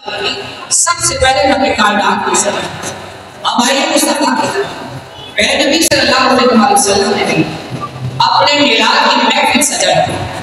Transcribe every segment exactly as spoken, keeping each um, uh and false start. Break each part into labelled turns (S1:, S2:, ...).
S1: सबसे पहले हमें कायनात की सलाह हमारे मुस्तफा की नबी सल्लल्लाहु अलैहि वसल्लम ने भी अपने मिलाद की महफिल सजाई।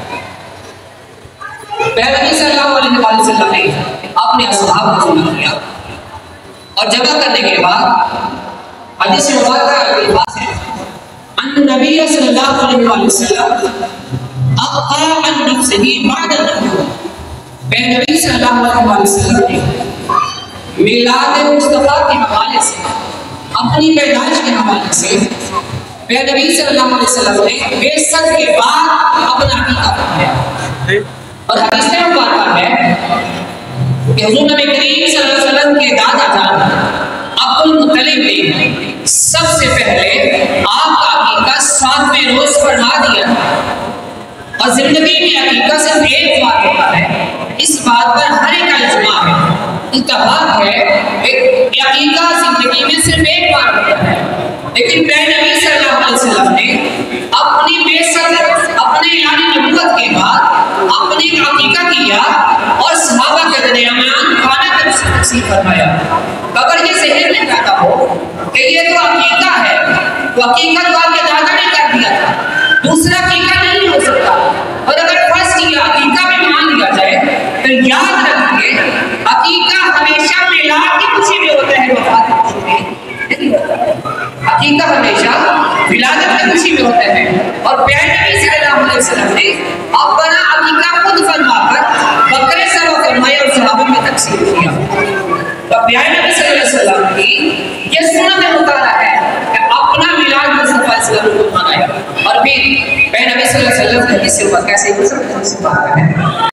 S1: नबी सल्लल्लाहु अलैहि वसल्लम ने अपने असहाब को जमा किया और जमा करने के बाद हदीस मुबारक अल्फाज है अन नबी सल्लल्लाहु अलैहि वसल्लम अक़ा अन नफ्सिही बाद नबुव्वह। नबी सल्लल्लाहु अलैहि वसल्लम ने मिलाद मुस्तफा के हवाले से अपनी पैदाइश के हवाले से नबी सल्लल्लाहु अलैहि वसल्लम ने बेसत के बाद अपना अकीका फरमाया। और हदीस में आता है कि हुज़ूर नबी करीम सल्लल्लाहु अलैहि वसल्लम के दादा जान अब्दुल मुत्तलिब ने सबसे पहले आपका अकीका सातवें रोज फरमा दिया और जिंदगी में अकीका सिर्फ एक बार होता है। इस बात पर हर एक का इज्मा है, इत्तेफाक है, एक अकीका जिंदगी में सिर्फ एक बार होता है। लेकिन नबी सल्लल्लाहु अलैहि वसल्लम ने अपनी बेसत अपने यानी नबूवत के बाद अपने अकीका किया और सहाबा के दरमियान खाना तकसीम फरमाया। अगर ये ज़हन में पैदा हो कि ये तो अकीका है, तो अकीका तो आपके दादा ने कर दिया था, दूसरा अकीका नहीं हो सकता। और अगर फर्स्ट ये अकीका भी मान लिया जाए तो याद रखिए अकीका हमेशा मिलाद की खुशी में होता है, वफात की खुशी में नहीं होता। अकीका हमेशा विलादत की खुशी में होता है। और प्यारे नबी सल्लल्लाहु अलैहि वसल्लम ने अपना अकीका खुद फरमाकर बकरे सवा फरमाया और सहाबा में तकसीम किया। तो प्यारे नबी सल्लल्लाहु अलैहि वसल्लम की ये सुन्नत मुतारा है कि अपना मिलाद मुस्तफा सल्लल्लाहु अलैहि वसल्लम मनाया। और फिर प्यारे नबी सल्लल्लाहु अलैहि वसल्लम ने इससे कैसे हो सकता है।